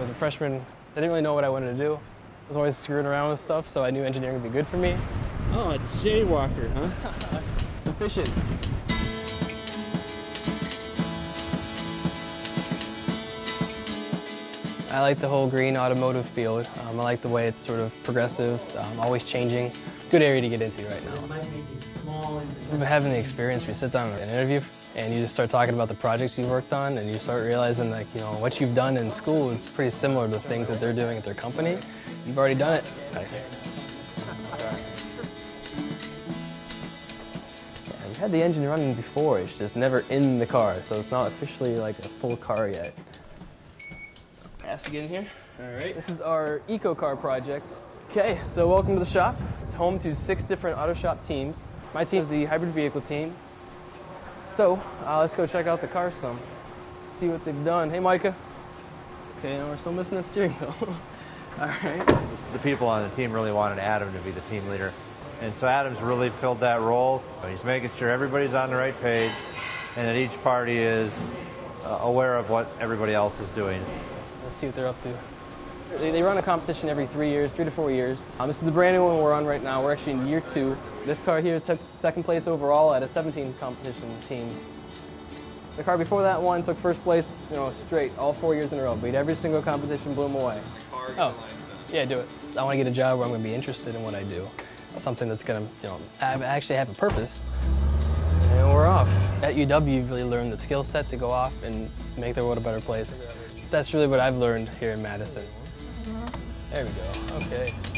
was a freshman, I didn't really know what I wanted to do. I was always screwing around with stuff, so I knew engineering would be good for me. Oh, a jaywalker, huh? It's efficient. I like the whole green automotive field. I like the way it's sort of progressive, always changing. Good area to get into right now. Having the experience where you sit down in an interview and you just start talking about the projects you've worked on, and you start realizing, like, you know, what you've done in school is pretty similar to the things that they're doing at their company. You've already done it. Yeah, we've had the engine running before, it's just never in the car, so it's not officially like a full car yet. Pass to get in here. All right, this is our eco car project. Okay, so welcome to the shop. It's home to 6 different auto shop teams. My team is the hybrid vehicle team. So let's go check out the car some, see what they've done. Hey, Micah. Okay, now we're still missing the steering wheel. All right. The people on the team really wanted Adam to be the team leader. And so Adam's really filled that role. He's making sure everybody's on the right page and that each party is aware of what everybody else is doing. Let's see what they're up to. They run a competition every 3 years, 3 to 4 years. This is the brand new one we're on right now. We're actually in year 2. This car here took 2nd place overall out of 17 competition teams. The car before that one took 1st place, you know, straight, all 4 years in a row. Beat every single competition, blew them away. Oh, yeah, do it. I want to get a job where I'm going to be interested in what I do. Something that's going to, you know, actually have a purpose. And we're off. At UW, you've really learned the skill set to go off and make the world a better place. That's really what I've learned here in Madison. There we go. Okay.